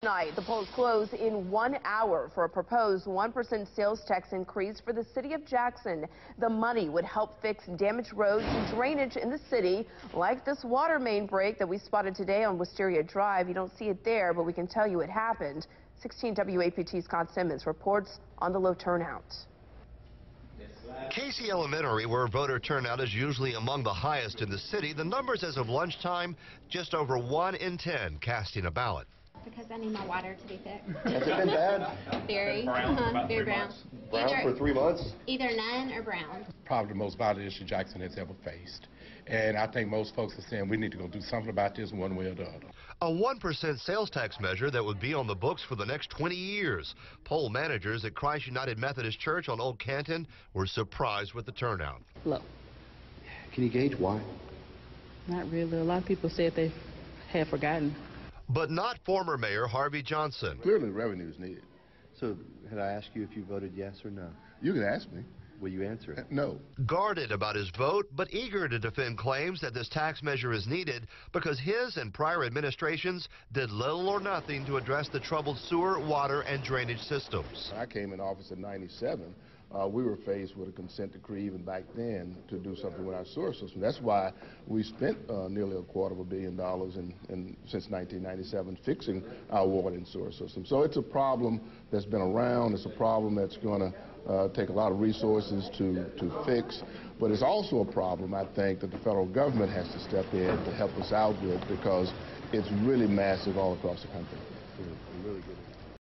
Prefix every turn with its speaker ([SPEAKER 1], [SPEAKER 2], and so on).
[SPEAKER 1] Tonight, the polls close in 1 hour for a proposed 1% sales tax increase for the city of Jackson. The money would help fix damaged roads and drainage in the city, like this water main break that we spotted today on Wisteria Drive. You don't see it there, but we can tell you it happened. 16 WAPT Scott Simmons reports on the low turnout.
[SPEAKER 2] Casey Elementary, where voter turnout is usually among the highest in the city, the numbers as of lunchtime, just over 1 in 10 casting a ballot.
[SPEAKER 3] Because I need my water to be fixed.
[SPEAKER 4] Has it been bad?
[SPEAKER 3] Very. Very brown.
[SPEAKER 4] Brown for 3 months?
[SPEAKER 3] Either none or brown.
[SPEAKER 5] Probably the most violent issue Jackson has ever faced. And I think most folks are saying we need to go do something about this one way or the other.
[SPEAKER 2] A 1% sales tax measure that would be on the books for the next 20 years. Poll managers at Christ United Methodist Church on Old Canton were surprised with the turnout.
[SPEAKER 6] Low.
[SPEAKER 4] Can you gauge why?
[SPEAKER 6] Not really. A lot of people said they had forgotten.
[SPEAKER 2] But not former Mayor Harvey Johnson.
[SPEAKER 7] Clearly revenue is needed.
[SPEAKER 4] So, had I asked you if you voted yes or no?
[SPEAKER 7] You can ask me.
[SPEAKER 4] Will you answer it?
[SPEAKER 7] No.
[SPEAKER 2] Guarded about his vote, but eager to defend claims that this tax measure is needed because his and prior administrations did little or nothing to address the troubled sewer, water, and drainage systems.
[SPEAKER 7] When I came in office in '97, we were faced with a consent decree even back then to do something with our sewer system. That's why we spent nearly $250 million since 1997 fixing our water and sewer system. So it's a problem that's been around. It's a problem that's going to take a lot of resources to fix. But it's also a problem, I think, that the federal government has to step in to help us out with because it's really massive all across the country.
[SPEAKER 4] Really good.